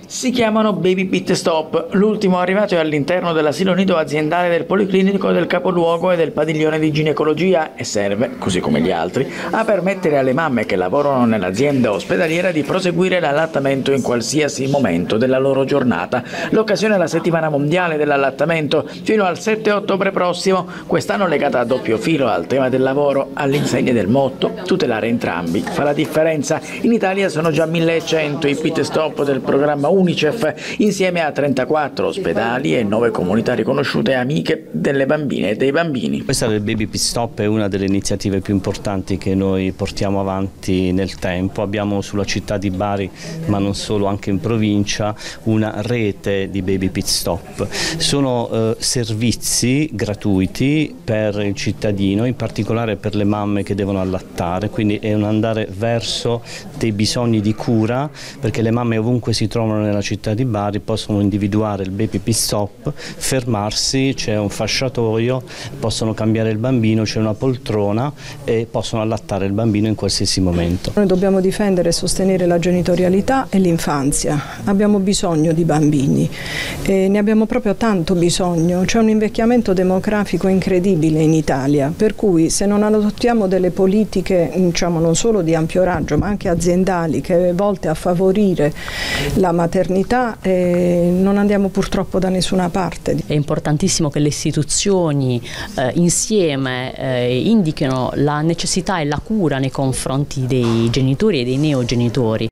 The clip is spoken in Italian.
Si chiamano Baby Pit Stop. L'ultimo arrivato è all'interno dell'asilo nido aziendale del Policlinico del capoluogo e del padiglione di ginecologia e serve, così come gli altri, a permettere alle mamme che lavorano nell'azienda ospedaliera di proseguire l'allattamento in qualsiasi momento della loro giornata. L'occasione è la settimana mondiale dell'allattamento fino al 7 ottobre prossimo, quest'anno legata a doppio filo al tema del lavoro, all'insegna del motto tutelare entrambi fa la differenza. In Italia sono già 1100 i pit stop del programma UNICEF, insieme a 34 ospedali e 9 comunità riconosciute amiche delle bambine e dei bambini. Questa del Baby Pit Stop è una delle iniziative più importanti che noi portiamo avanti nel tempo. Abbiamo sulla città di Bari, ma non solo, anche in provincia, una rete di Baby Pit Stop. Sono servizi gratuiti per il cittadino, in particolare per le mamme che devono allattare, quindi è un andare verso dei bisogni di cura, perché le mamme ovunque si trovano nella città di Bari possono individuare il Baby Pit Stop, fermarsi, c'è un fasciatoio, possono cambiare il bambino, c'è una poltrona e possono allattare il bambino in qualsiasi momento. Noi dobbiamo difendere e sostenere la genitorialità e l'infanzia. Abbiamo bisogno di bambini e ne abbiamo proprio tanto bisogno. C'è un invecchiamento demografico incredibile in Italia, per cui se non adottiamo delle politiche, diciamo, non solo di ampio raggio ma anche aziendali, che volte a favorire la maternità, non andiamo purtroppo da nessuna parte. È importantissimo che le istituzioni insieme indichino la necessità e la cura nei confronti dei genitori e dei neogenitori,